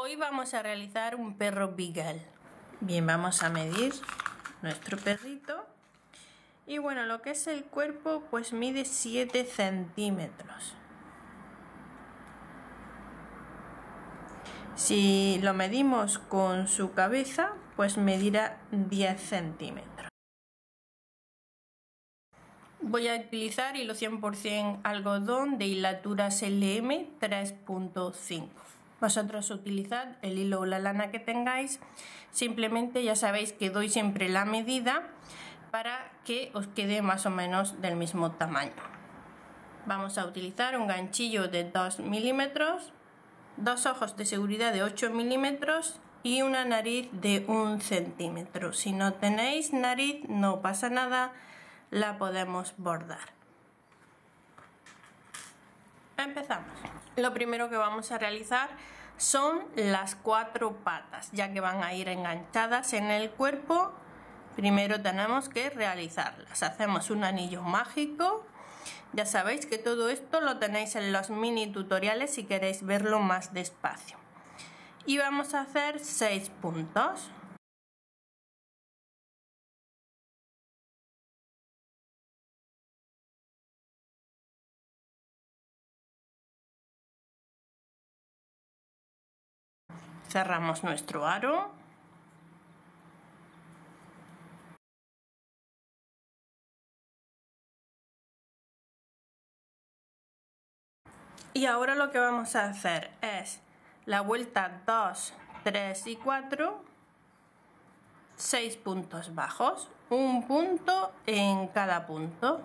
Hoy vamos a realizar un perro Beagle. Bien, vamos a medir nuestro perrito. Y bueno, lo que es el cuerpo pues mide 7 centímetros. Si lo medimos con su cabeza, pues medirá 10 centímetros. Voy a utilizar hilo 100% algodón de hilatura SLM 3.5. Vosotros utilizad el hilo o la lana que tengáis, simplemente ya sabéis que doy siempre la medida para que os quede más o menos del mismo tamaño. Vamos a utilizar un ganchillo de 2 milímetros, dos ojos de seguridad de 8 milímetros y una nariz de 1 centímetro. Si no tenéis nariz no pasa nada, la podemos bordar. Empezamos. Lo primero que vamos a realizar son las 4 patas, ya que van a ir enganchadas en el cuerpo. Primero tenemos que realizarlas. Hacemos un anillo mágico. Ya sabéis que todo esto lo tenéis en los mini tutoriales si queréis verlo más despacio. Y vamos a hacer 6 puntos. Cerramos nuestro aro. Y ahora lo que vamos a hacer es la vuelta 2, 3 y 4, 6 puntos bajos, un punto en cada punto.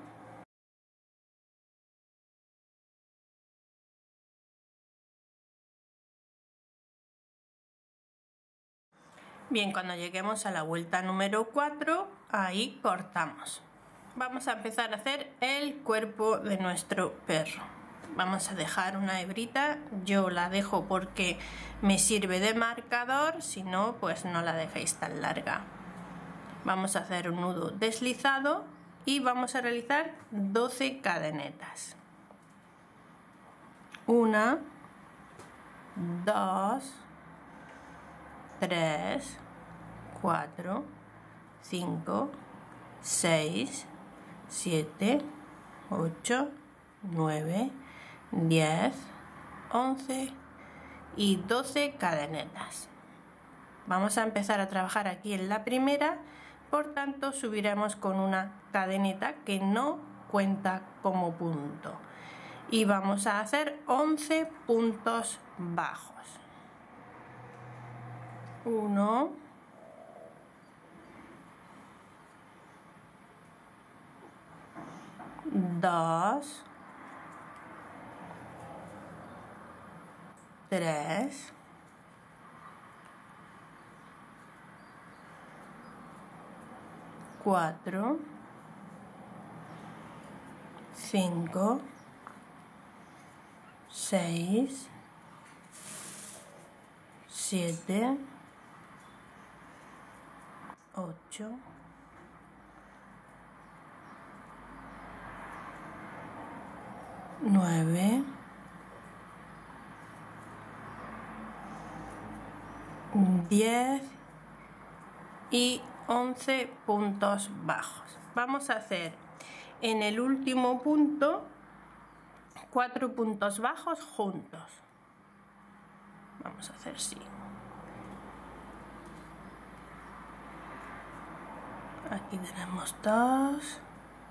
Bien, cuando lleguemos a la vuelta número 4, ahí cortamos. Vamos a empezar a hacer el cuerpo de nuestro perro. Vamos a dejar una hebrita, yo la dejo porque me sirve de marcador, si no, pues no la dejéis tan larga. Vamos a hacer un nudo deslizado y vamos a realizar 12 cadenetas. 1, 2, 3, 4, 5, 6, 7, 8, 9, 10, 11 y 12 cadenetas. Vamos a empezar a trabajar aquí en la primera, por tanto subiremos con una cadeneta que no cuenta como punto. Y vamos a hacer 11 puntos bajos. 1, 2, 3, 4, 5, 6, 7, 8, 9, 10 y 11 puntos bajos. Vamos a hacer en el último punto 4 puntos bajos juntos. Vamos a hacer así. Aquí tenemos 2,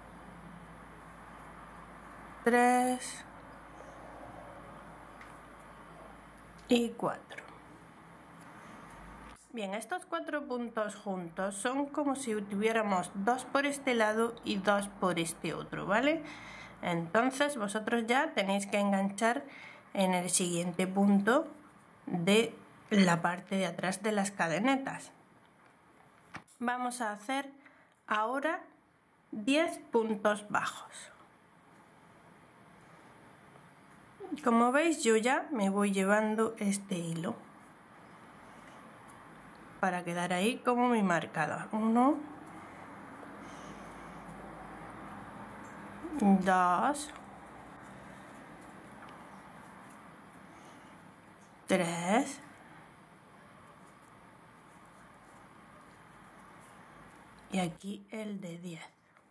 3 y 4. Bien, estos 4 puntos juntos son como si tuviéramos 2 por este lado y 2 por este otro, ¿vale? Entonces vosotros ya tenéis que enganchar en el siguiente punto de la parte de atrás de las cadenetas. Vamos a hacer ahora 10 puntos bajos. Como veis, yo ya me voy llevando este hilo para quedar ahí como mi marcador. 1, 2, 3, y aquí el de 10.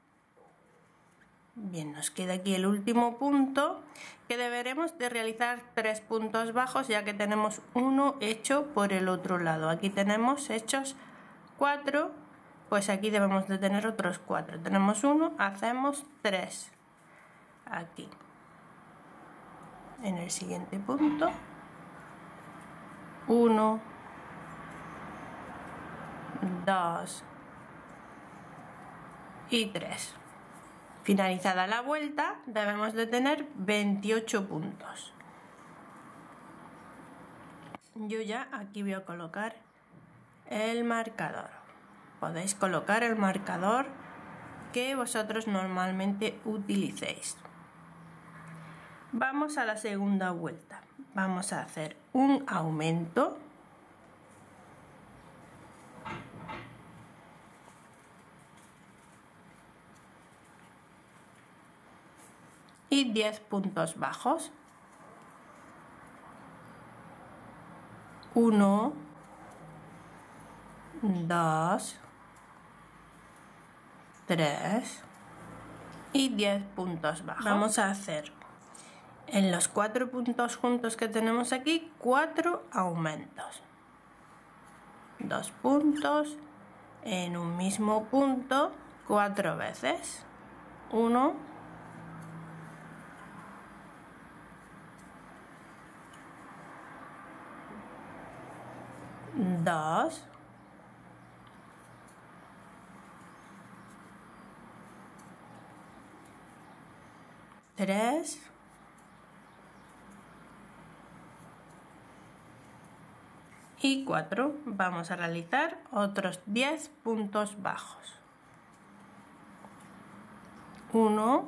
Bien, nos queda aquí el último punto, que deberemos de realizar 3 puntos bajos, ya que tenemos uno hecho por el otro lado. Aquí tenemos hechos 4, pues aquí debemos de tener otros 4. Tenemos uno, hacemos 3 aquí. En el siguiente punto, 1, 2 y 3. Finalizada la vuelta, debemos de tener 28 puntos. Yo ya aquí voy a colocar el marcador. Podéis colocar el marcador que vosotros normalmente utilicéis. Vamos a la segunda vuelta. Vamos a hacer un aumento. Y 10 puntos bajos. 1, 2, 3 y 10 puntos bajos. Vamos a hacer en los 4 puntos juntos que tenemos aquí 4 aumentos. 2 puntos en un mismo punto 4 veces. 1, 2, 3 y 4. Vamos a realizar otros 10 puntos bajos. 1,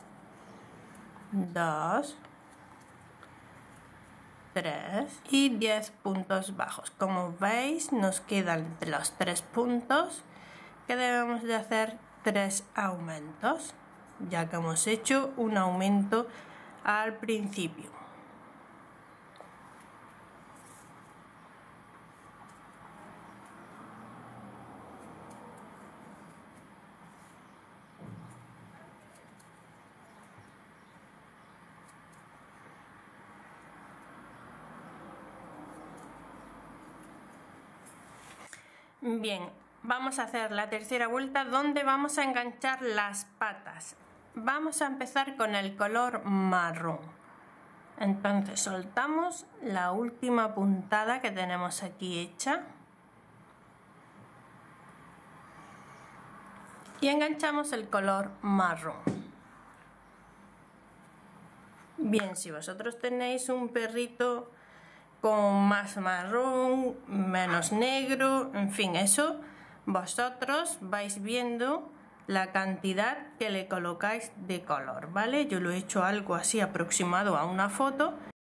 2, 3 y 10 puntos bajos. Como veis, nos quedan de los 3 puntos que debemos de hacer 3 aumentos, ya que hemos hecho un aumento al principio. Bien, vamos a hacer la tercera vuelta donde vamos a enganchar las patas. Vamos a empezar con el color marrón. Entonces soltamos la última puntada que tenemos aquí hecha y enganchamos el color marrón. Bien, si vosotros tenéis un perrito con más marrón, menos negro, en fin, eso vosotros vais viendo la cantidad que le colocáis de color, ¿vale? Yo lo he hecho algo así aproximado a una foto.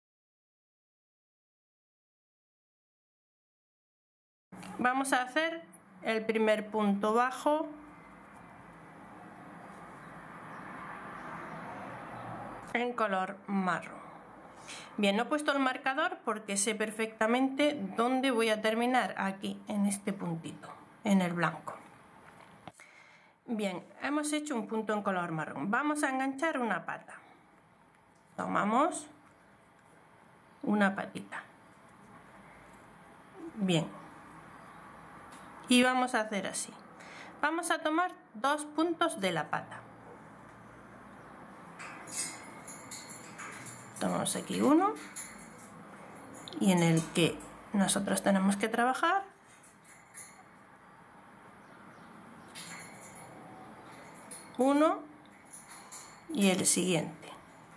Vamos a hacer el primer punto bajo en color marrón. Bien, no he puesto el marcador porque sé perfectamente dónde voy a terminar, aquí, en este puntito, en el blanco. Bien, hemos hecho un punto en color marrón. Vamos a enganchar una pata. Tomamos una patita. Bien. Y vamos a hacer así. Vamos a tomar 2 puntos de la pata. Tomamos aquí uno y en el que nosotros tenemos que trabajar uno y el siguiente.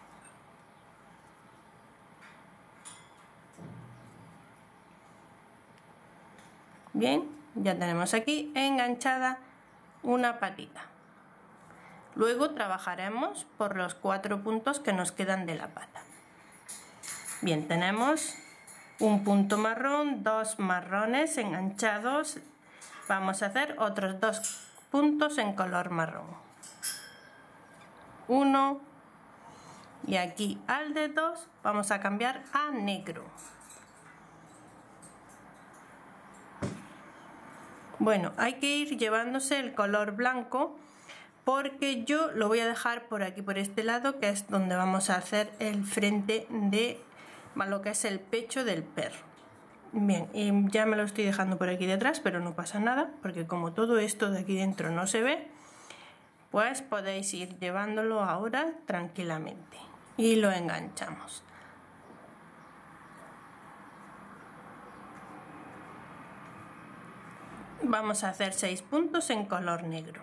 Bien, ya tenemos aquí enganchada una patita. Luego trabajaremos por los 4 puntos que nos quedan de la pata. Bien, tenemos un punto marrón, 2 marrones enganchados. Vamos a hacer otros 2 puntos en color marrón. 1 y aquí al de 2 vamos a cambiar a negro. Bueno, hay que ir llevándose el color blanco porque yo lo voy a dejar por aquí, por este lado, que es donde vamos a hacer el frente de lo que es el pecho del perro. Bien, y ya me lo estoy dejando por aquí detrás, pero no pasa nada, porque como todo esto de aquí dentro no se ve, pues podéis ir llevándolo ahora tranquilamente. Y lo enganchamos. Vamos a hacer 6 puntos en color negro.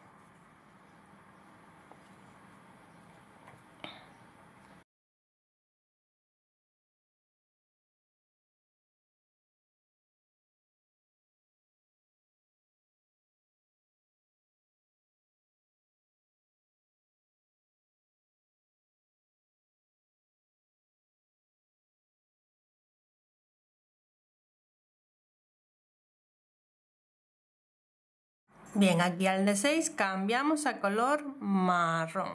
Bien, aquí al de 6 cambiamos a color marrón.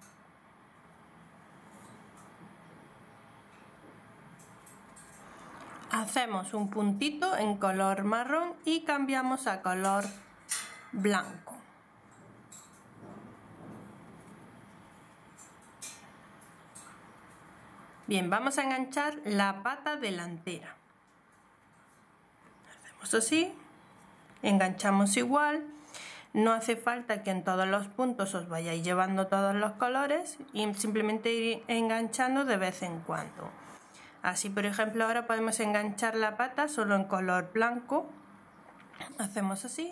Hacemos un puntito en color marrón y cambiamos a color blanco. Bien, vamos a enganchar la pata delantera. Hacemos así, enganchamos igual. No hace falta que en todos los puntos os vayáis llevando todos los colores y simplemente ir enganchando de vez en cuando. Así, por ejemplo, ahora podemos enganchar la pata solo en color blanco. Hacemos así.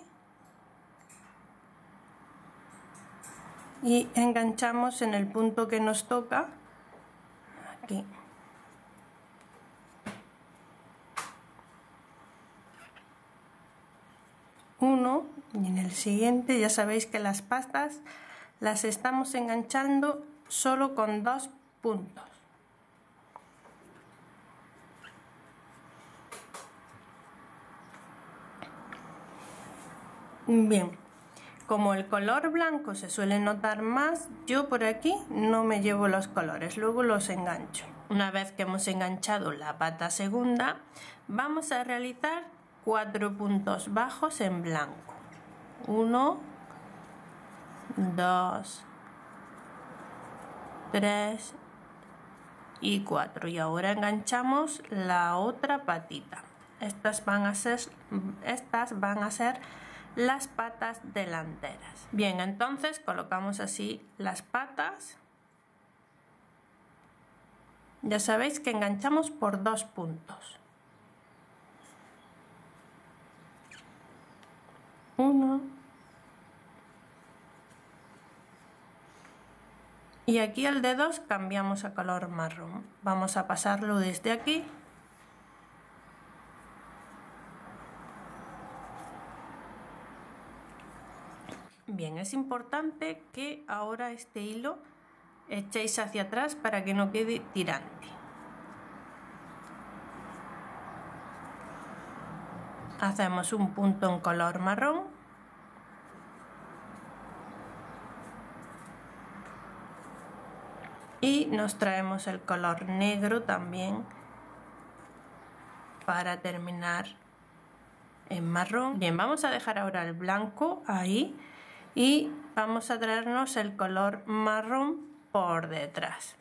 Y enganchamos en el punto que nos toca, aquí. Uno, y en el siguiente ya sabéis que las patas las estamos enganchando solo con 2 puntos. Bien, como el color blanco se suele notar más, yo por aquí no me llevo los colores, luego los engancho. Una vez que hemos enganchado la pata segunda, vamos a realizar 4 puntos bajos en blanco. 1, 2, 3 y 4. Y ahora enganchamos la otra patita. Estas van a ser las patas delanteras. Bien, entonces colocamos así las patas. Ya sabéis que enganchamos por 2 puntos. 1 y aquí el de 2 cambiamos a color marrón. Vamos a pasarlo desde aquí. Bien, es importante que ahora este hilo echéis hacia atrás para que no quede tirante. Hacemos un punto en color marrón. Y nos traemos el color negro también para terminar en marrón. Bien, vamos a dejar ahora el blanco ahí y vamos a traernos el color marrón por detrás.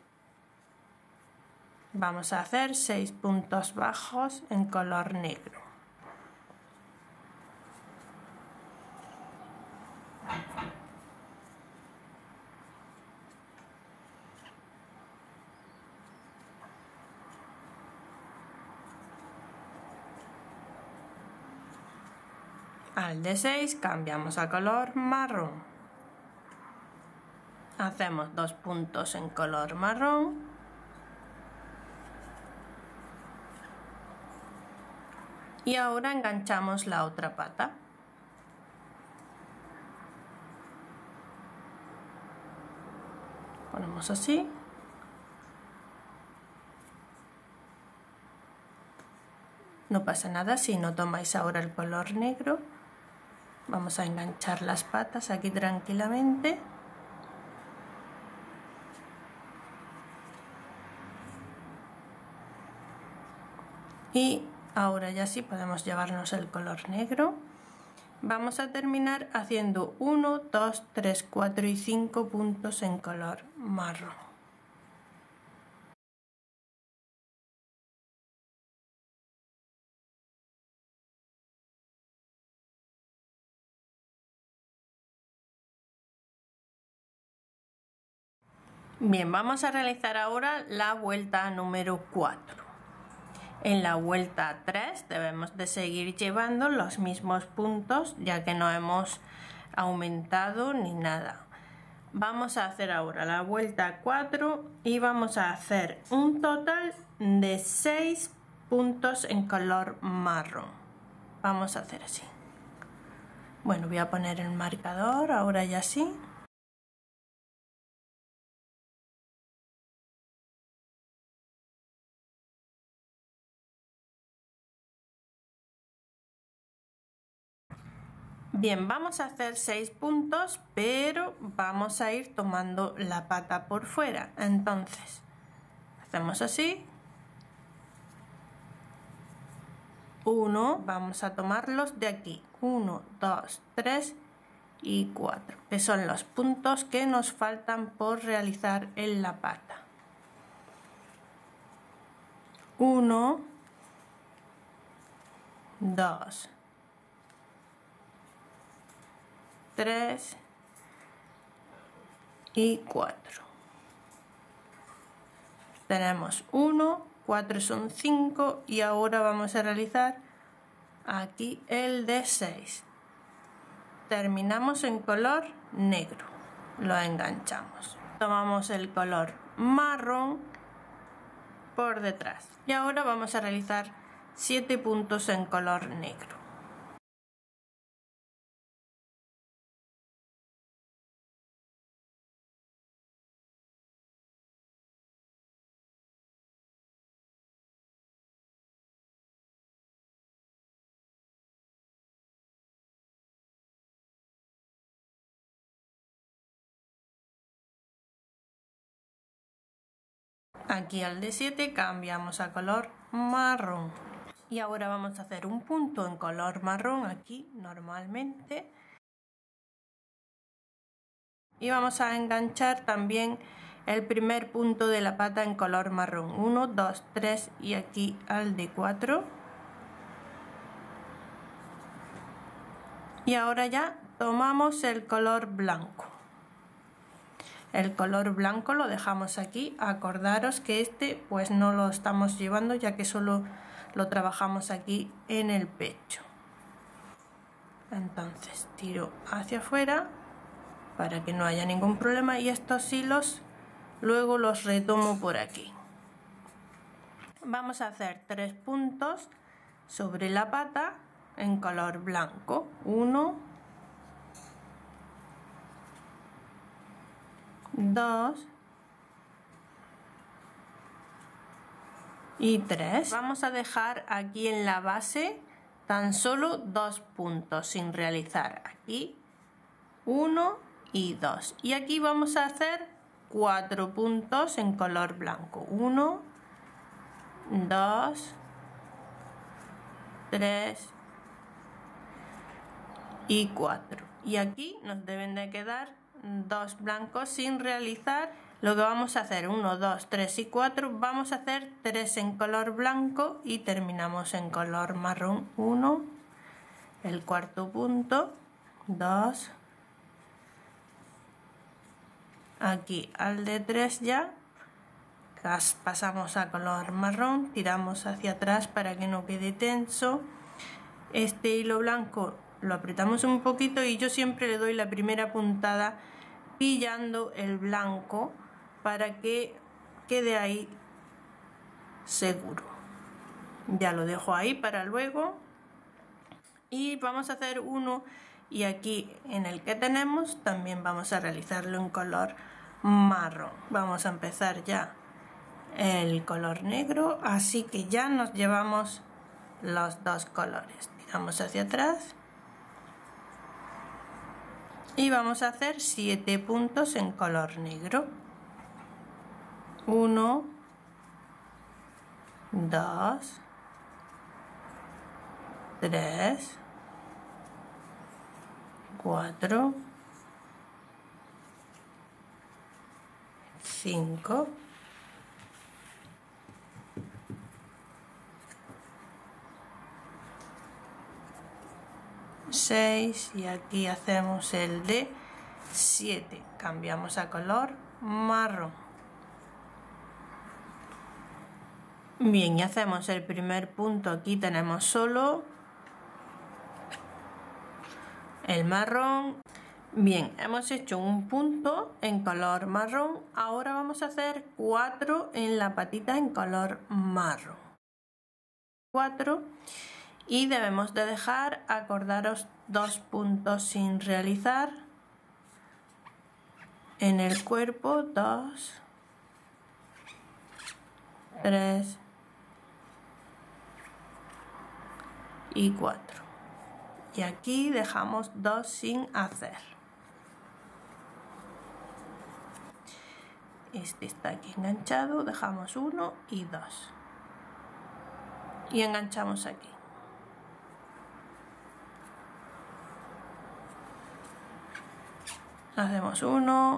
Vamos a hacer 6 puntos bajos en color negro. Al de 6 cambiamos a color marrón. Hacemos 2 puntos en color marrón. Y ahora enganchamos la otra pata. Ponemos así. No pasa nada si no tomáis ahora el color negro. Vamos a enganchar las patas aquí tranquilamente. Y ahora ya sí podemos llevarnos el color negro. Vamos a terminar haciendo 1, 2, 3, 4 y 5 puntos en color marrón. Bien, vamos a realizar ahora la vuelta número 4. En la vuelta 3 debemos de seguir llevando los mismos puntos, ya que no hemos aumentado ni nada. Vamos a hacer ahora la vuelta 4 y vamos a hacer un total de 6 puntos en color marrón. Vamos a hacer así. Bueno, voy a poner el marcador ahora ya sí. Bien, vamos a hacer 6 puntos, pero vamos a ir tomando la pata por fuera. Entonces, hacemos así. 1, vamos a tomarlos de aquí. 1, 2, 3 y 4, que son los puntos que nos faltan por realizar en la pata. 1, 2, 3 y 4. Tenemos 1, 4 son 5 y ahora vamos a realizar aquí el de 6. Terminamos en color negro, lo enganchamos. Tomamos el color marrón por detrás y ahora vamos a realizar 7 puntos en color negro. Aquí al de 7 cambiamos a color marrón. Y ahora vamos a hacer un punto en color marrón aquí normalmente. Y vamos a enganchar también el primer punto de la pata en color marrón. 1, 2, 3 y aquí al de 4. Y ahora ya tomamos el color blanco. El color blanco lo dejamos aquí. Acordaros que este pues no lo estamos llevando, ya que solo lo trabajamos aquí en el pecho. Entonces tiro hacia afuera para que no haya ningún problema y estos hilos luego los retomo por aquí. Vamos a hacer 3 puntos sobre la pata en color blanco. 1, 2 y 3. Vamos a dejar aquí en la base tan solo 2 puntos sin realizar. Aquí 1 y 2. Y aquí vamos a hacer 4 puntos en color blanco. 1, 2, 3 y 4. Y aquí nos deben de quedar 2 blancos sin realizar. Lo que vamos a hacer 1, 2, 3 y 4, vamos a hacer 3 en color blanco y terminamos en color marrón. 1, el cuarto punto, 2, aquí al de 3 ya, pasamos a color marrón, tiramos hacia atrás para que no quede tenso. Este hilo blanco lo apretamos un poquito y yo siempre le doy la primera puntada pillando el blanco para que quede ahí seguro. Ya lo dejo ahí para luego y vamos a hacer uno, y aquí en el que tenemos también vamos a realizarlo en color marrón. Vamos a empezar ya el color negro, así que ya nos llevamos los dos colores. Tiramos hacia atrás y vamos a hacer 7 puntos en color negro. 1, 2, 3, 4, 5, 6 y aquí hacemos el de 7. Cambiamos a color marrón. Bien, y hacemos el primer punto. Aquí tenemos solo el marrón. Bien, hemos hecho un punto en color marrón. Ahora vamos a hacer 4 en la patita en color marrón. 4. Y debemos de dejar, acordaros, 2 puntos sin realizar. En el cuerpo, 2, 3 y 4. Y aquí dejamos 2 sin hacer. Este está aquí enganchado, dejamos 1 y 2. Y enganchamos aquí. Hacemos 1.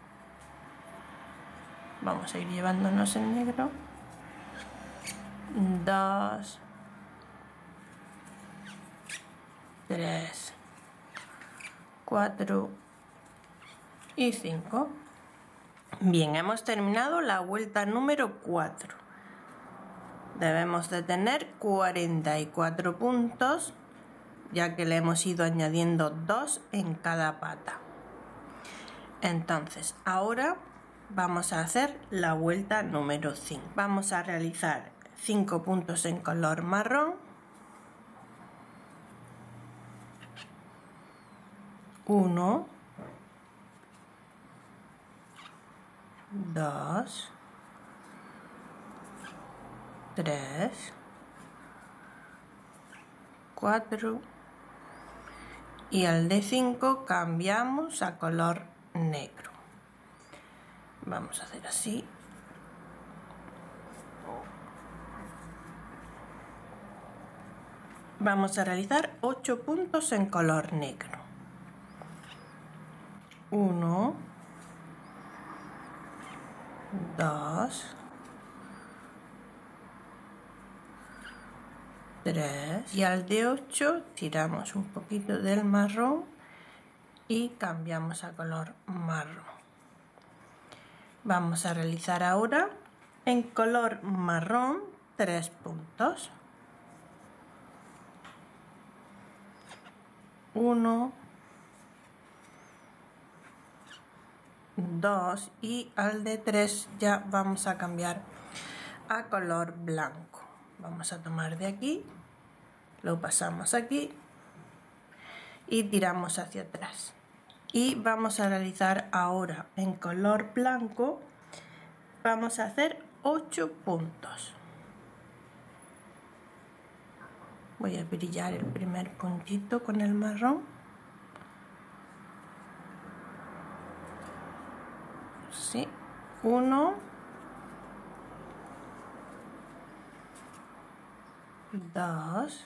Vamos a ir llevándonos el negro. 2, 3, 4 y 5. Bien, hemos terminado la vuelta número 4. Debemos de tener 44 puntos, ya que le hemos ido añadiendo 2 en cada pata. Entonces, ahora vamos a hacer la vuelta número 5. Vamos a realizar 5 puntos en color marrón. 1, 2, 3, 4 y al de 5 cambiamos a color negro. Vamos a hacer así. Vamos a realizar 8 puntos en color negro. 1, 2, 3 y al de 8 tiramos un poquito del marrón y cambiamos a color marrón. Vamos a realizar ahora en color marrón 3 puntos. 1, 2 y al de 3 ya vamos a cambiar a color blanco. Vamos a tomar de aquí, lo pasamos aquí y tiramos hacia atrás. Y vamos a realizar ahora en color blanco, vamos a hacer 8 puntos. Voy a brillar el primer puntito con el marrón. Sí, 1, 2,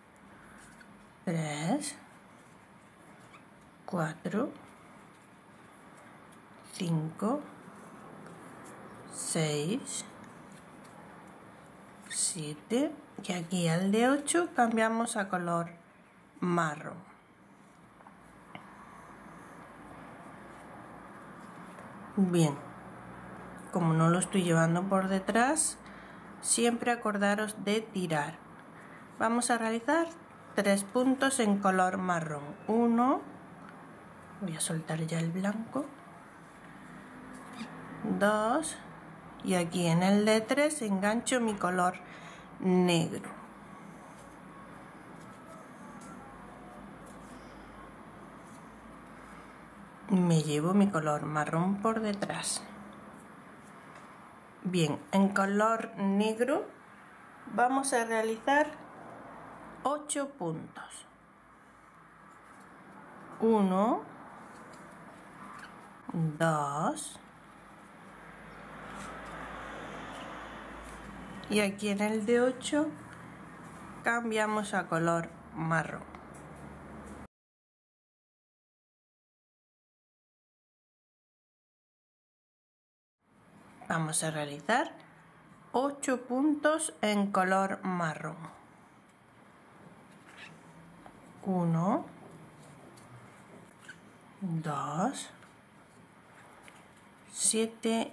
3, 4, 5, 6, 7 y aquí al de 8 cambiamos a color marrón. Bien, como no lo estoy llevando por detrás, siempre acordaros de tirar. Vamos a realizar 3 puntos en color marrón. 1, voy a soltar ya el blanco. 2 y aquí en el de 3 engancho mi color negro. Me llevo mi color marrón por detrás. Bien, en color negro vamos a realizar 8 puntos. 1, 2 y aquí en el de 8 cambiamos a color marrón. Vamos a realizar 8 puntos en color marrón. 1, 2, 7,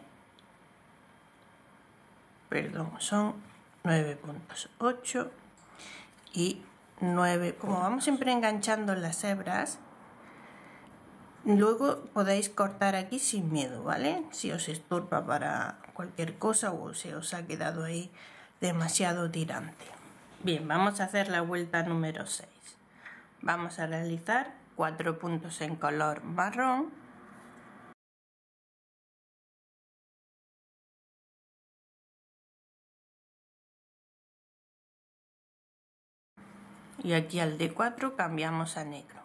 perdón, son 9 puntos, 8 y 9. Como vamos siempre enganchando las hebras, luego podéis cortar aquí sin miedo, ¿vale? Si os estorba para cualquier cosa o se os ha quedado ahí demasiado tirante. Bien, vamos a hacer la vuelta número 6. Vamos a realizar 4 puntos en color marrón. Y aquí al de 4 cambiamos a negro.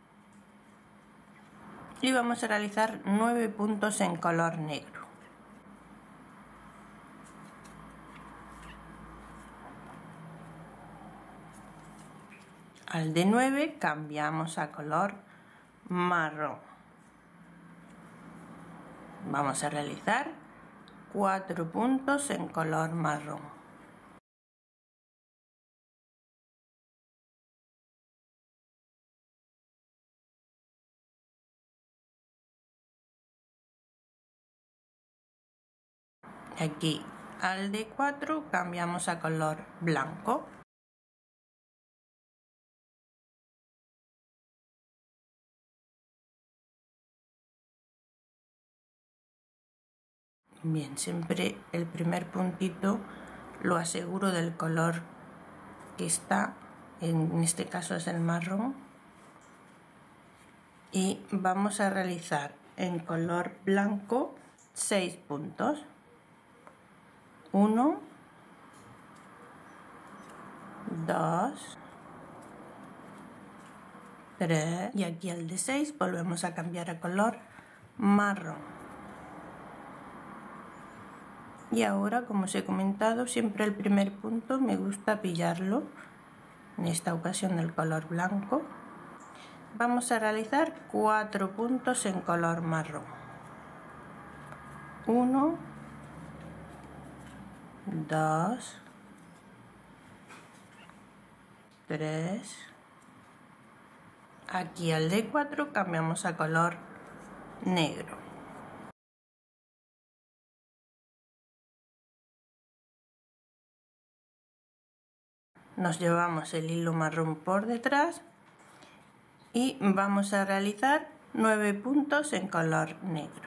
Y vamos a realizar 9 puntos en color negro. Al de 9 cambiamos a color marrón. Vamos a realizar 4 puntos en color marrón. Aquí al de 4 cambiamos a color blanco. Bien, siempre el primer puntito lo aseguro del color que está, en este caso es el marrón, y vamos a realizar en color blanco 6 puntos. 1, 2, 3 y aquí al de 6 volvemos a cambiar a color marrón. Y ahora, como os he comentado, siempre el primer punto me gusta pillarlo, en esta ocasión del color blanco. Vamos a realizar 4 puntos en color marrón. 1, 2, 3. Aquí al de 4 cambiamos a color negro. Nos llevamos el hilo marrón por detrás y vamos a realizar 9 puntos en color negro.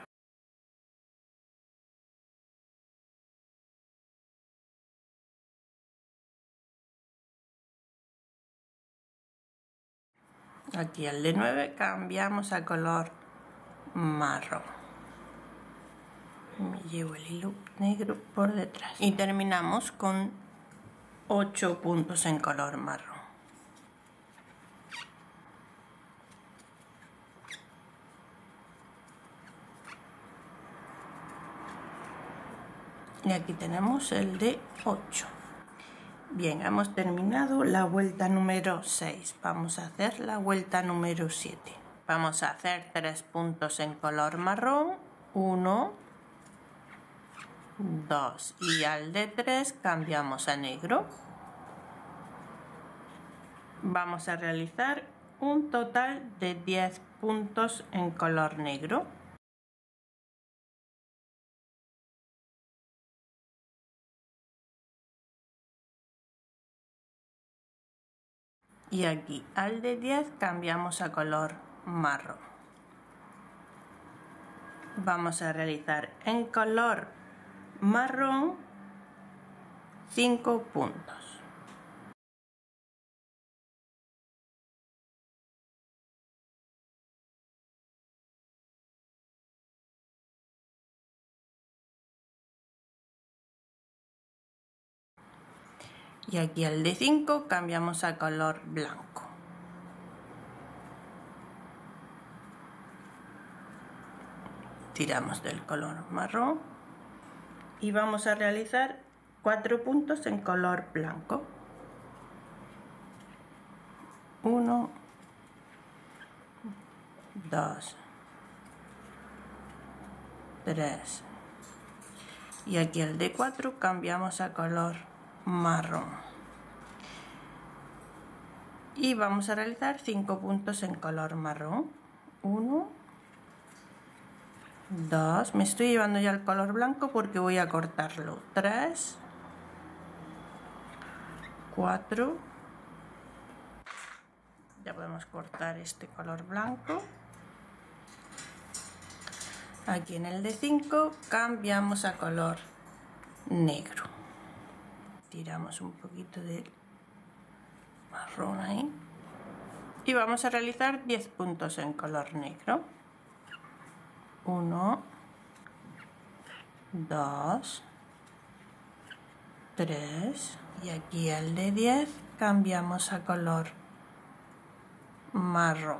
Aquí al de 9 cambiamos a color marrón. Me llevo el hilo negro por detrás y terminamos con 8 puntos en color marrón. Y aquí tenemos el de 8. Bien, hemos terminado la vuelta número 6. Vamos a hacer la vuelta número 7. Vamos a hacer 3 puntos en color marrón. 1, 2 y al de 3 cambiamos a negro. Vamos a realizar un total de 10 puntos en color negro. Y aquí al de 10 cambiamos a color marrón. Vamos a realizar en color marrón 5 puntos. Y aquí al de 5 cambiamos a color blanco. Tiramos del color marrón y vamos a realizar 4 puntos en color blanco. 1, 2, 3, y aquí el de 4 cambiamos a color marrón. Y vamos a realizar 5 puntos en color marrón. 1, 2, me estoy llevando ya el color blanco porque voy a cortarlo. 3, 4, ya podemos cortar este color blanco. Aquí en el de 5 cambiamos a color negro. Tiramos un poquito de marrón ahí. Y vamos a realizar 10 puntos en color negro. 1, 2, 3 y aquí el de 10 cambiamos a color marrón.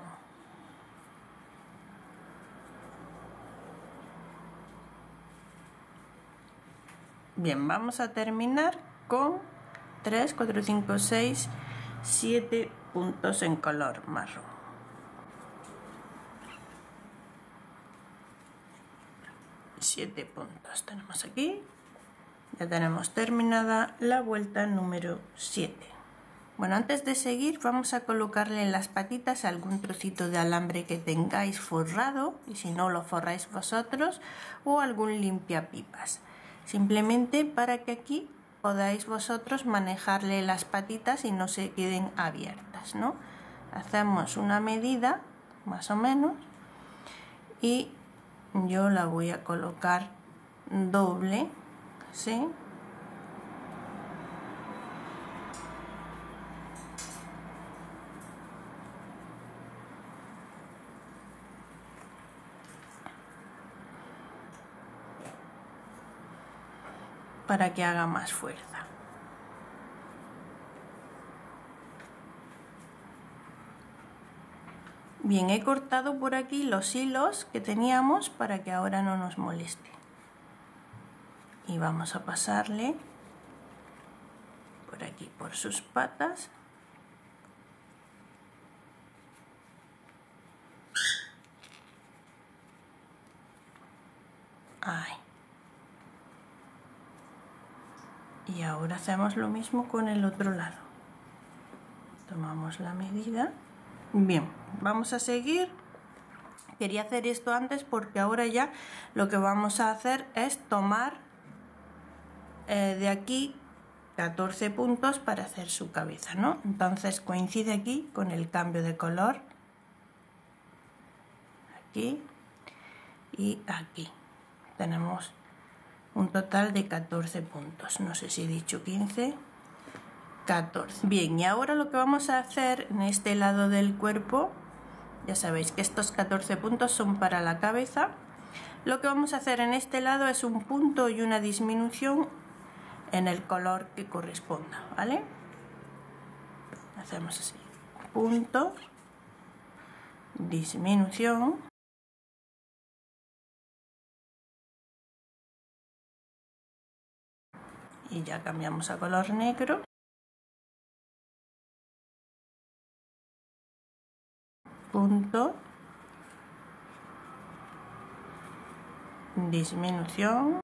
Bien, vamos a terminar con 3, 4, 5, 6, 7 puntos en color marrón. Siete puntos tenemos aquí. Ya tenemos terminada la vuelta número 7. Bueno, antes de seguir vamos a colocarle en las patitas algún trocito de alambre que tengáis forrado, y si no lo forráis vosotros, o algún limpiapipas, simplemente para que aquí podáis vosotros manejarle las patitas y no se queden abiertas, ¿no? Hacemos una medida más o menos y yo la voy a colocar doble, ¿sí? Para que haga más fuerza. Bien, he cortado por aquí los hilos que teníamos para que ahora no nos moleste. Y vamos a pasarle por aquí, por sus patas. Ahí. Y ahora hacemos lo mismo con el otro lado. Tomamos la medida. Bien, vamos a seguir. Quería hacer esto antes porque ahora ya lo que vamos a hacer es tomar de aquí 14 puntos para hacer su cabeza, ¿no? Entonces coincide aquí con el cambio de color. Aquí y aquí. Tenemos un total de 14 puntos. No sé si he dicho 15. 14. Bien, y ahora lo que vamos a hacer en este lado del cuerpo, ya sabéis que estos 14 puntos son para la cabeza. Lo que vamos a hacer en este lado es un punto y una disminución en el color que corresponda, ¿vale? Hacemos así, punto, disminución, y ya cambiamos a color negro. Punto, disminución,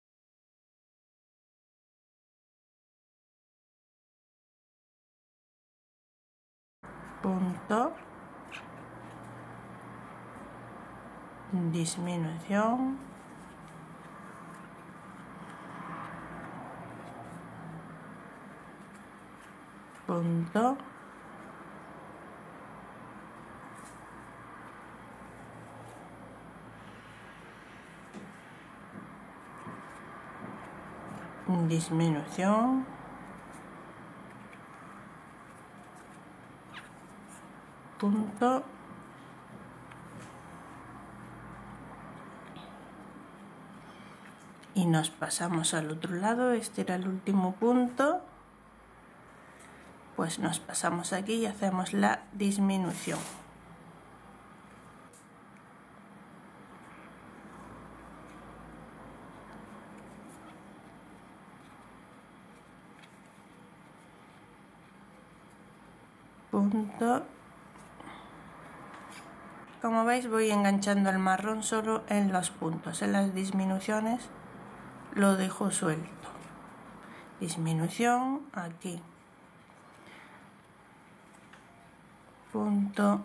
punto, disminución, punto, disminución, punto, y nos pasamos al otro lado. Este era el último punto, pues nos pasamos aquí y hacemos la disminución. Punto. Como veis voy enganchando el marrón solo en los puntos, en las disminuciones lo dejo suelto. Disminución aquí. Punto.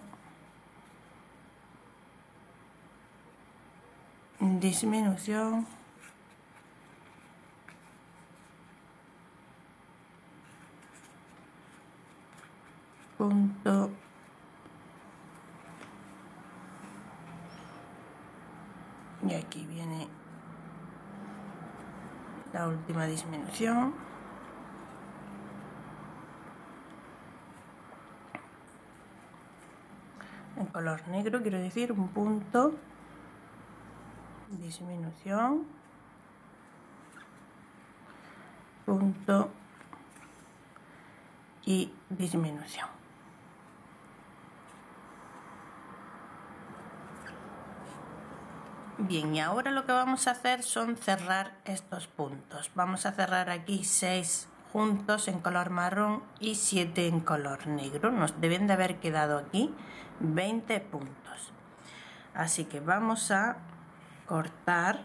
Disminución. Punto. Y aquí viene la última disminución. En color negro, quiero decir, un punto, disminución, punto y disminución. Bien, y ahora lo que vamos a hacer son cerrar estos puntos. Vamos a cerrar aquí 6 juntos en color marrón y 7 en color negro. Nos deben de haber quedado aquí 20 puntos. Así que vamos a cortar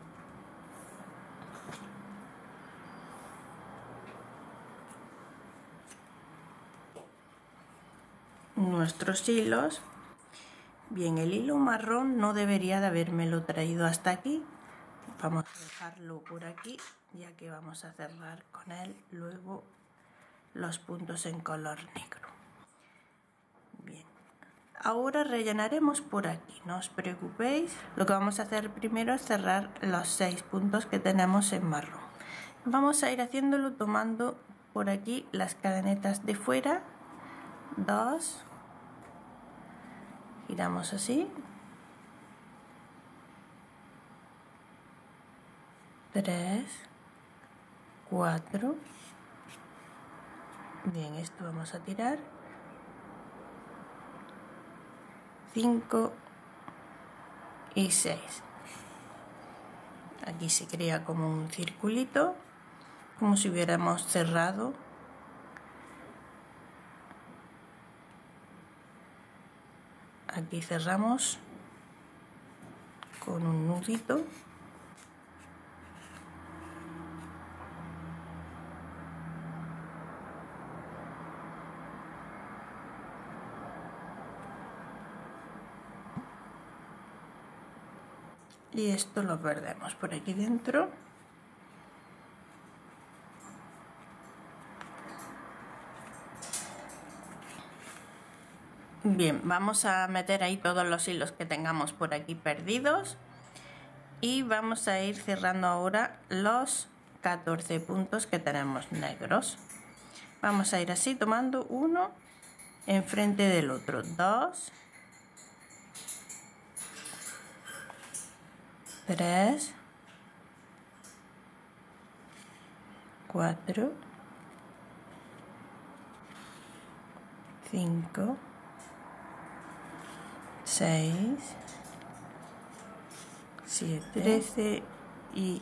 nuestros hilos. Bien, el hilo marrón no debería de habérmelo traído hasta aquí. Vamos a dejarlo por aquí, ya que vamos a cerrar con él luego los puntos en color negro. Bien, ahora rellenaremos por aquí, no os preocupéis. Lo que vamos a hacer primero es cerrar los 6 puntos que tenemos en marrón. Vamos a ir haciéndolo tomando por aquí las cadenetas de fuera, 2, giramos así, 3, 4, bien, esto vamos a tirar, 5 y 6. Aquí se crea como un circulito, como si hubiéramos cerrado. Aquí cerramos con un nudito. Y esto lo perdemos por aquí dentro. Bien, vamos a meter ahí todos los hilos que tengamos por aquí perdidos y vamos a ir cerrando ahora los 14 puntos que tenemos negros. Vamos a ir así tomando uno enfrente del otro, 2, 3, 4, 5, 6, 7, 13 y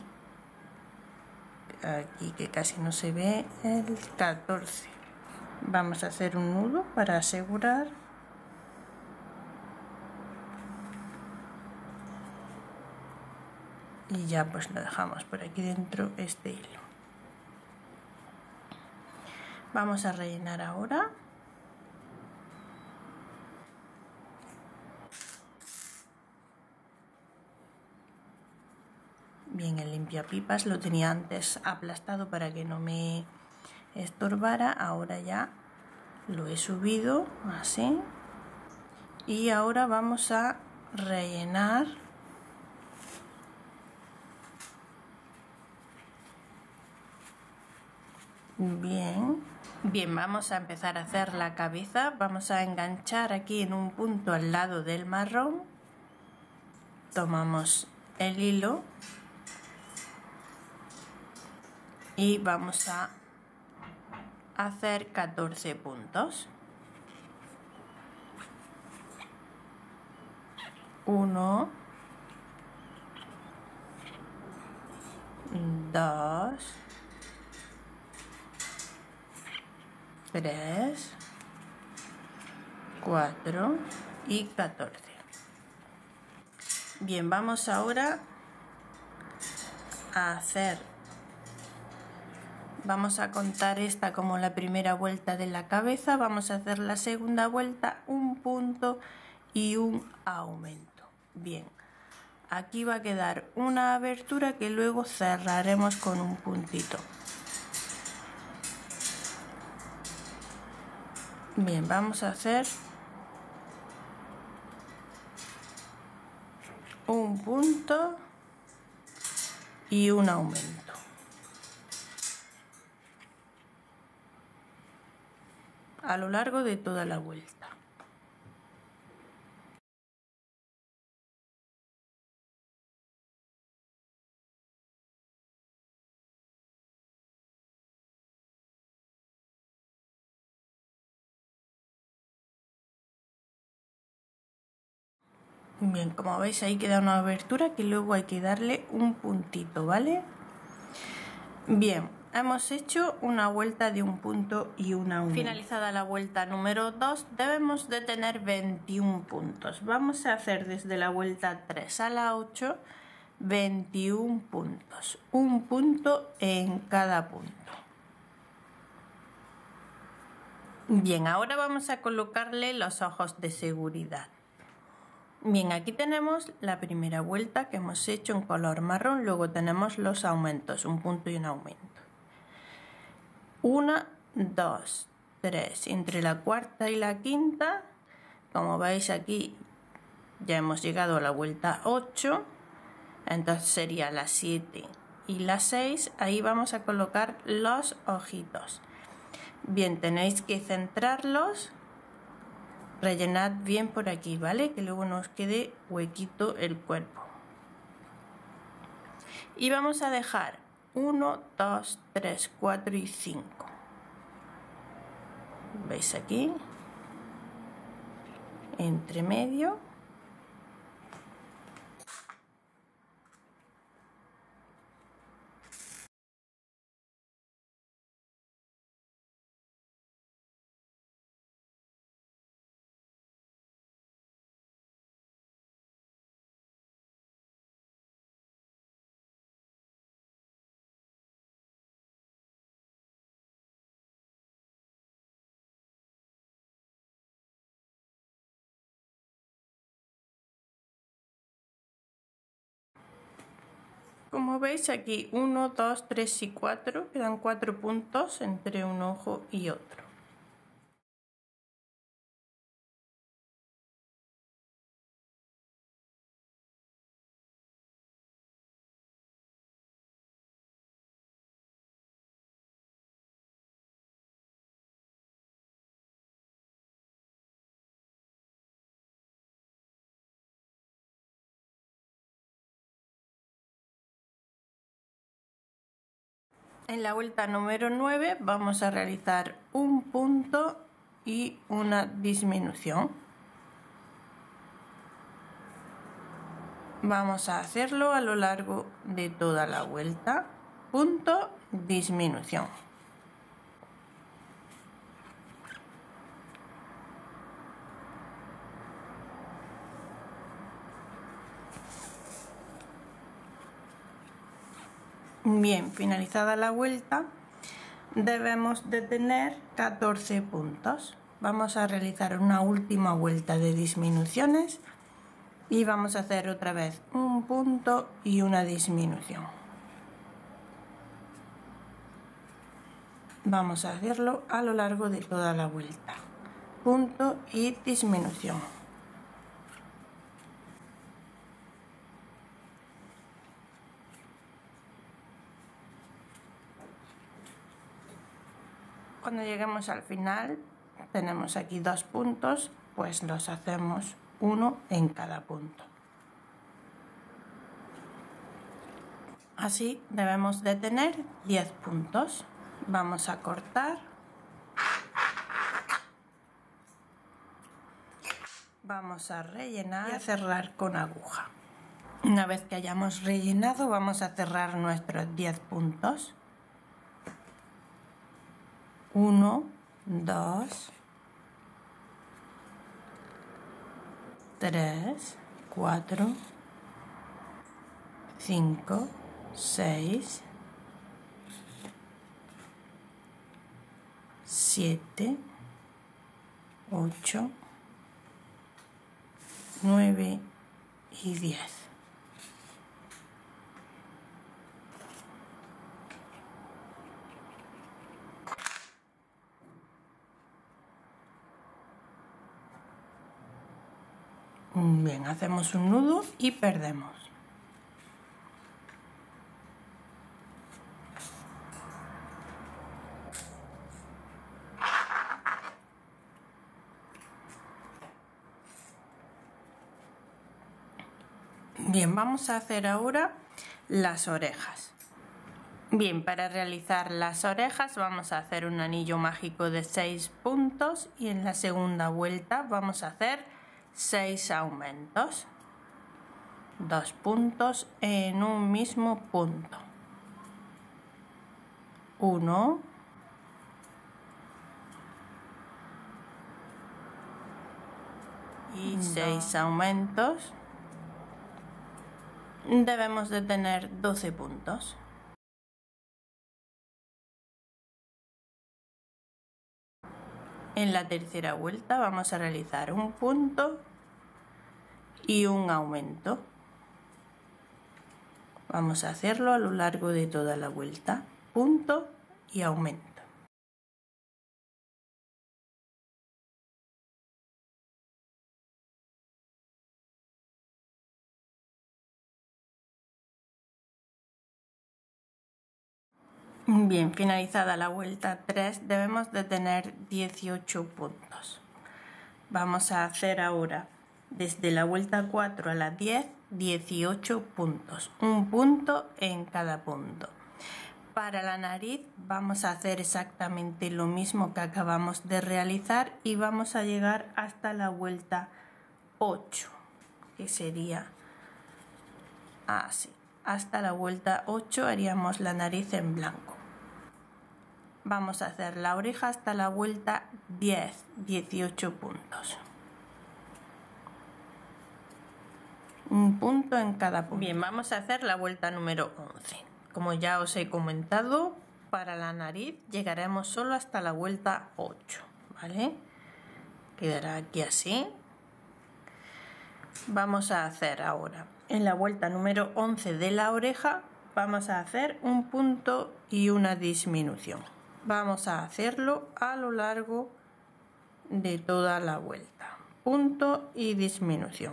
aquí que casi no se ve el 14. Vamos a hacer un nudo para asegurar. Y ya pues lo dejamos por aquí dentro este hilo. Vamos a rellenar ahora. Bien, el limpiapipas lo tenía antes aplastado para que no me estorbara, ahora ya lo he subido así y ahora vamos a rellenar bien. Bien, vamos a empezar a hacer la cabeza. Vamos a enganchar aquí en un punto al lado del marrón, tomamos el hilo y vamos a hacer 14 puntos. 1, 2, 3, 4 y 14. Bien, vamos ahora a hacer, vamos a contar esta como la primera vuelta de la cabeza, vamos a hacer la segunda vuelta, un punto y un aumento. Bien, aquí va a quedar una abertura que luego cerraremos con un puntito. Bien, vamos a hacer un punto y un aumento. A lo largo de toda la vuelta. Bien, como veis ahí queda una abertura que luego hay que darle un puntito, ¿vale? Bien, hemos hecho una vuelta de un punto y una aumento. Finalizada la vuelta número 2, debemos de tener 21 puntos. Vamos a hacer desde la vuelta 3 a la 8, 21 puntos. Un punto en cada punto. Bien, ahora vamos a colocarle los ojos de seguridad. Bien, aquí tenemos la primera vuelta que hemos hecho en color marrón, luego tenemos los aumentos, un punto y un aumento. 1, 2, 3, entre la cuarta y la quinta, como veis aquí ya hemos llegado a la vuelta 8, entonces sería la 7 y la 6, ahí vamos a colocar los ojitos. Bien, tenéis que centrarlos. Rellenad bien por aquí, ¿vale? Que luego nos quede huequito el cuerpo. Y vamos a dejar 1, 2, 3, 4 y 5. ¿Veis aquí? Entre medio. Como veis aquí 1, 2, 3 y 4, quedan 4 puntos entre un ojo y otro. En la vuelta número 9 vamos a realizar un punto y una disminución. Vamos a hacerlo a lo largo de toda la vuelta. Punto, disminución. Bien, finalizada la vuelta, debemos de tener 14 puntos. Vamos a realizar una última vuelta de disminuciones y vamos a hacer otra vez un punto y una disminución. Vamos a hacerlo a lo largo de toda la vuelta. Punto y disminución. Cuando lleguemos al final, tenemos aquí 2 puntos, pues los hacemos uno en cada punto. Así debemos de tener 10 puntos. Vamos a cortar. Vamos a rellenar y a cerrar con aguja. Una vez que hayamos rellenado, vamos a cerrar nuestros 10 puntos. 1, 2, 3, 4, 5, 6, 7, 8, 9 y 10. Bien, hacemos un nudo y perdemos. Bien, vamos a hacer ahora las orejas. Bien, para realizar las orejas vamos a hacer un anillo mágico de 6 puntos y en la segunda vuelta vamos a hacer 6 aumentos. 2 puntos en un mismo punto. 1, 6 aumentos. Debemos de tener 12 puntos. En la tercera vuelta vamos a realizar un punto y un aumento. Vamos a hacerlo a lo largo de toda la vuelta. Punto y aumento. Bien, finalizada la vuelta 3 debemos de tener 18 puntos. Vamos a hacer ahora desde la vuelta 4 a la 10, 18 puntos. Un punto en cada punto. Para la nariz vamos a hacer exactamente lo mismo que acabamos de realizar y vamos a llegar hasta la vuelta 8, que sería así. Hasta la vuelta 8 haríamos la nariz en blanco. Vamos a hacer la oreja hasta la vuelta 10, 18 puntos. Un punto en cada punto. Bien, vamos a hacer la vuelta número 11. Como ya os he comentado, para la nariz llegaremos solo hasta la vuelta 8, ¿vale? Quedará aquí así. Vamos a hacer ahora, en la vuelta número 11 de la oreja, vamos a hacer un punto y una disminución. Vamos a hacerlo a lo largo de toda la vuelta. Punto y disminución.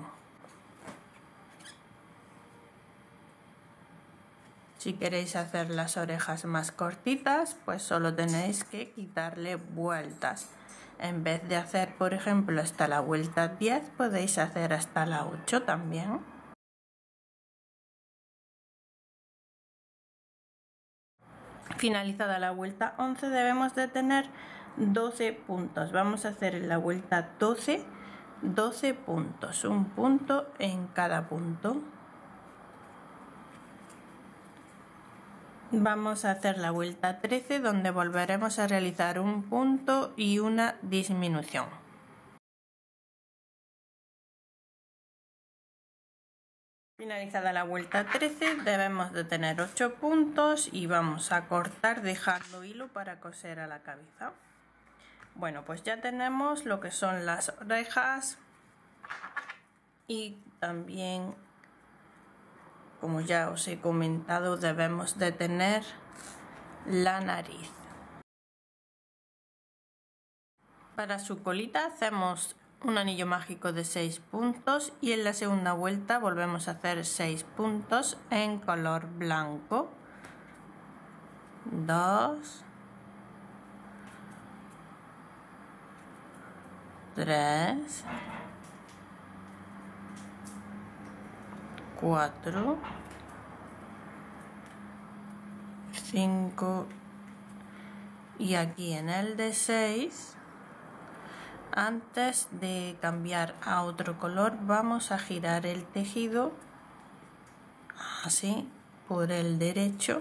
Si queréis hacer las orejas más cortitas, pues solo tenéis que quitarle vueltas. En vez de hacer, por ejemplo, hasta la vuelta 10, podéis hacer hasta la 8 también. Finalizada la vuelta 11 debemos de tener 12 puntos. Vamos a hacer en la vuelta 12, 12 puntos. Un punto en cada punto. Vamos a hacer la vuelta 13 donde volveremos a realizar un punto y una disminución. Finalizada la vuelta 13 debemos de tener 8 puntos y vamos a cortar dejando hilo para coser a la cabeza. Bueno, pues ya tenemos lo que son las orejas y también, como ya os he comentado, debemos de tener la nariz. Para su colita hacemos un anillo mágico de 6 puntos y en la segunda vuelta volvemos a hacer 6 puntos en color blanco. 2, 3, 4, 5 y aquí en el de 6, antes de cambiar a otro color vamos a girar el tejido así por el derecho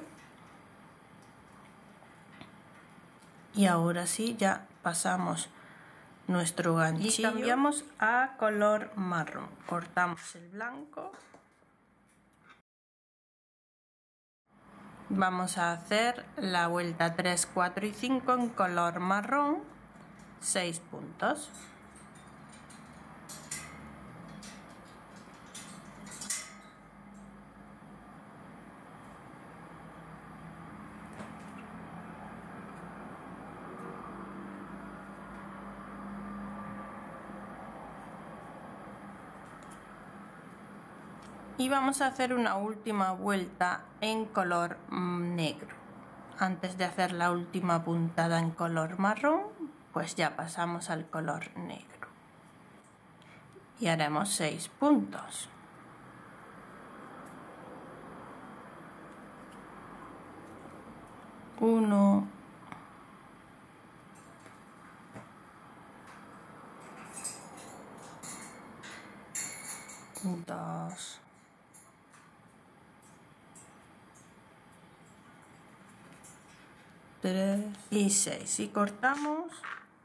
y ahora sí ya pasamos nuestro ganchillo y cambiamos a color marrón. Cortamos el blanco Vamos a hacer la vuelta 3, 4 y 5 en color marrón, 6 puntos. Y vamos a hacer una última vuelta en color negro. Antes de hacer la última puntada en color marrón, pues ya pasamos al color negro. Y haremos 6 puntos. Uno, dos, tres y 6. Y cortamos.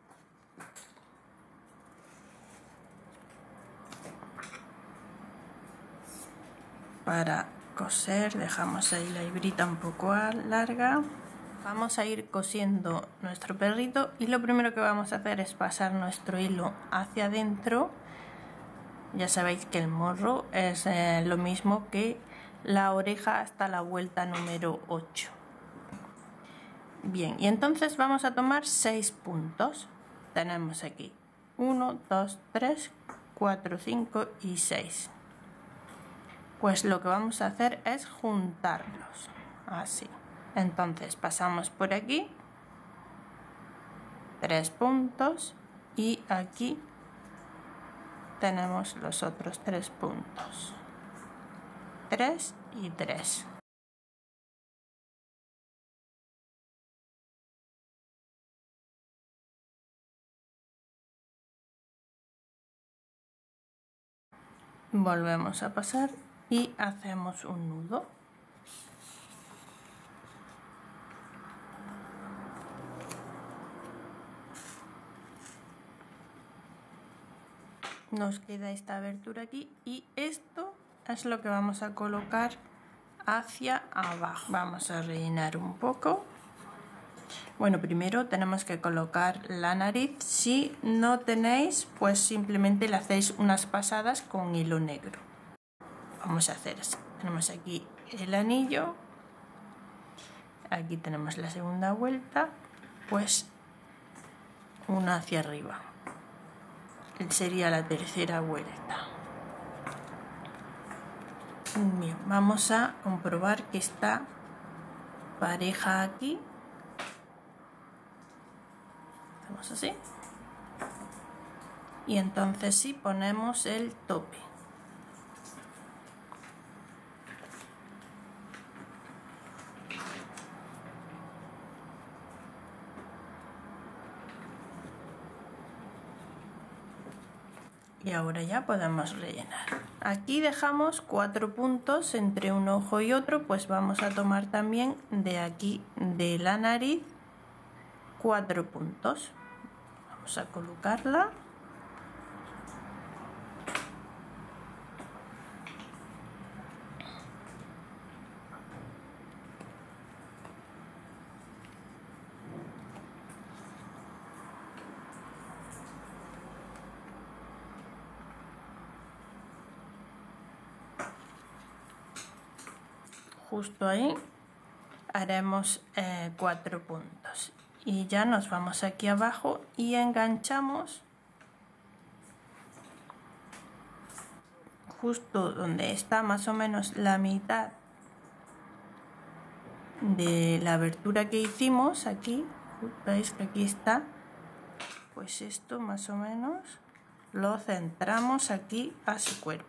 Para coser dejamos ahí la hebrita un poco larga. Vamos a ir cosiendo nuestro perrito y lo primero que vamos a hacer es pasar nuestro hilo hacia adentro. Ya sabéis que el morro es lo mismo que la oreja hasta la vuelta número 8. Bien, y entonces vamos a tomar 6 puntos. Tenemos aquí 1, 2, 3, 4, 5 y 6. Pues lo que vamos a hacer es juntarlos, así. Entonces pasamos por aquí, 3 puntos y aquí tenemos los otros 3 puntos. 3 y 3. Volvemos a pasar y hacemos un nudo. Nos queda esta abertura aquí y esto es lo que vamos a colocar hacia abajo. Vamos a rellenar un poco. Bueno, primero tenemos que colocar la nariz. Si no tenéis, pues simplemente le hacéis unas pasadas con hilo negro. Vamos a hacer así. Tenemos aquí el anillo. Aquí tenemos la segunda vuelta. Pues una hacia arriba. Sería la tercera vuelta. Bien, vamos a comprobar que está pareja aquí. Hacemos así. Y entonces sí ponemos el tope. Y ahora ya podemos rellenar. Aquí dejamos 4 puntos entre un ojo y otro, pues vamos a tomar también de aquí de la nariz 4 puntos. Vamos a colocarla. Justo ahí haremos 4 puntos y ya nos vamos aquí abajo y enganchamos justo donde está más o menos la mitad de la abertura que hicimos. Aquí veis que aquí está, pues esto más o menos lo centramos aquí a su cuerpo.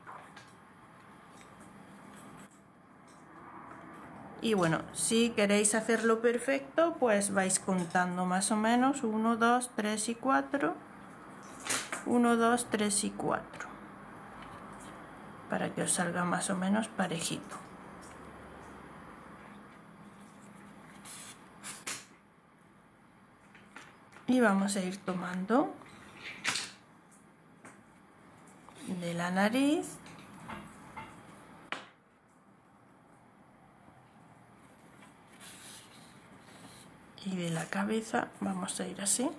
Y bueno, si queréis hacerlo perfecto, pues vais contando más o menos 1, 2, 3 y 4. 1, 2, 3 y 4. Para que os salga más o menos parejito. Y vamos a ir tomando de la nariz. y de la cabeza vamos a ir así.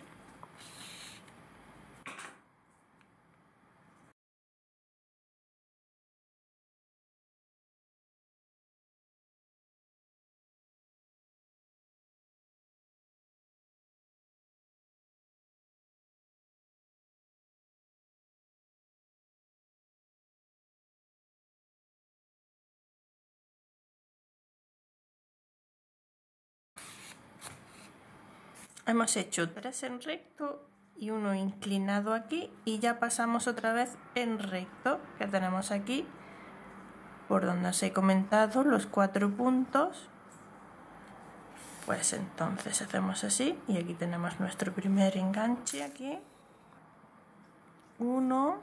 Hemos hecho 3 en recto y uno inclinado aquí y ya pasamos otra vez en recto, que tenemos aquí por donde os he comentado los 4 puntos. Pues entonces hacemos así y aquí tenemos nuestro primer enganche aquí. 1,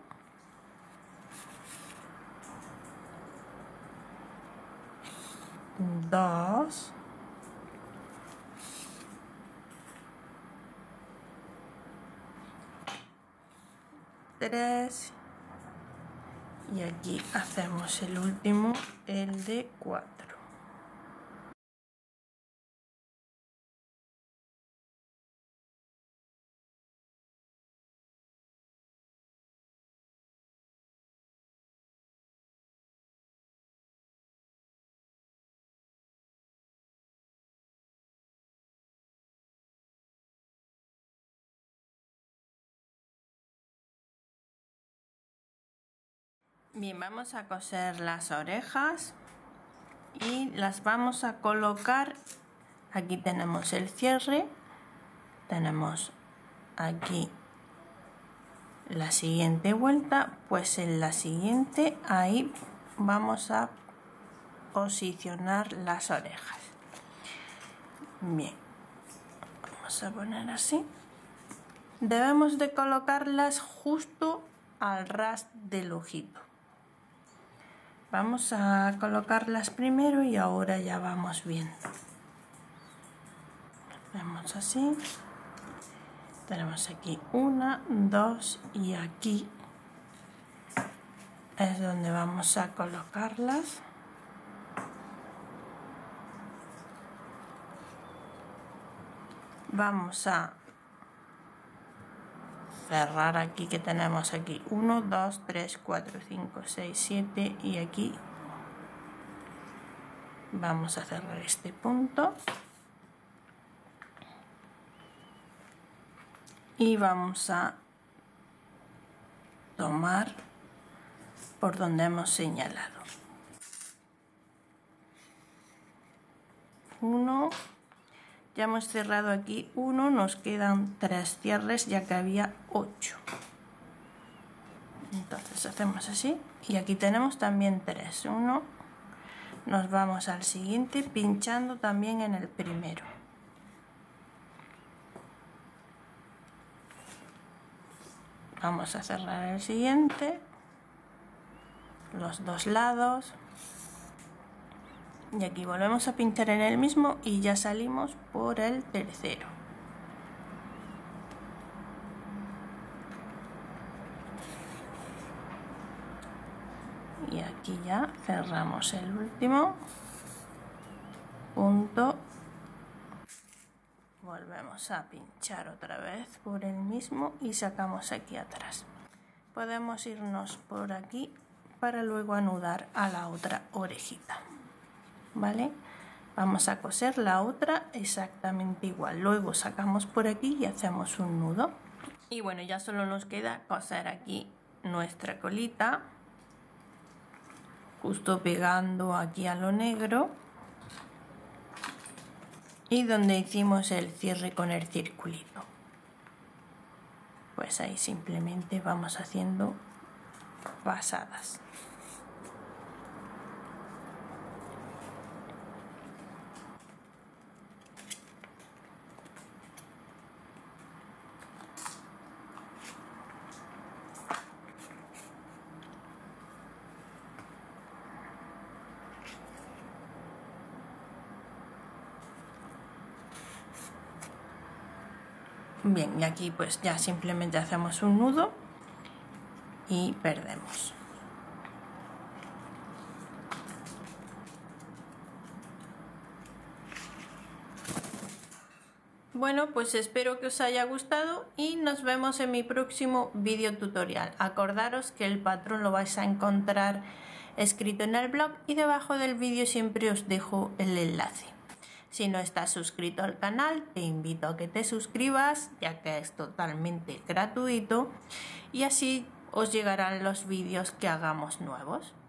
2, 3 y aquí hacemos el último, el de 4. Bien, vamos a coser las orejas y las vamos a colocar. Aquí tenemos el cierre, tenemos aquí la siguiente vuelta, pues en la siguiente ahí vamos a posicionar las orejas. Bien, vamos a poner así. Debemos de colocarlas justo al ras del ojito. Vamos a colocarlas primero y ahora ya vamos viendo. Hacemos así. Tenemos aquí 1, 2 y aquí es donde vamos a colocarlas. Vamos a cerrar aquí, que tenemos aquí 1, 2, 3, 4, 5, 6, 7 y aquí vamos a cerrar este punto y vamos a tomar por donde hemos señalado. 1, ya hemos cerrado aquí 1, nos quedan 3 cierres ya que había 8. Entonces hacemos así y aquí tenemos también 3. 1, nos vamos al siguiente pinchando también en el primero. Vamos a cerrar el siguiente, los dos lados y aquí volvemos a pinchar en el mismo y ya salimos por el tercero. Y aquí ya cerramos el último punto, volvemos a pinchar otra vez por el mismo y sacamos aquí atrás. Podemos irnos por aquí para luego anudar a la otra orejita, ¿vale? Vamos a coser la otra exactamente igual, luego sacamos por aquí y hacemos un nudo. Y bueno, ya solo nos queda coser aquí nuestra colita, justo pegando aquí a lo negro y donde hicimos el cierre con el circulito. Pues ahí simplemente vamos haciendo pasadas. Bien, y aquí pues ya simplemente hacemos un nudo y perdemos. Bueno, pues espero que os haya gustado y nos vemos en mi próximo vídeo tutorial. Acordaros que el patrón lo vais a encontrar escrito en el blog y debajo del vídeo siempre os dejo el enlace. Si no estás suscrito al canal, te invito a que te suscribas, ya que es totalmente gratuito y así os llegarán los vídeos que hagamos nuevos.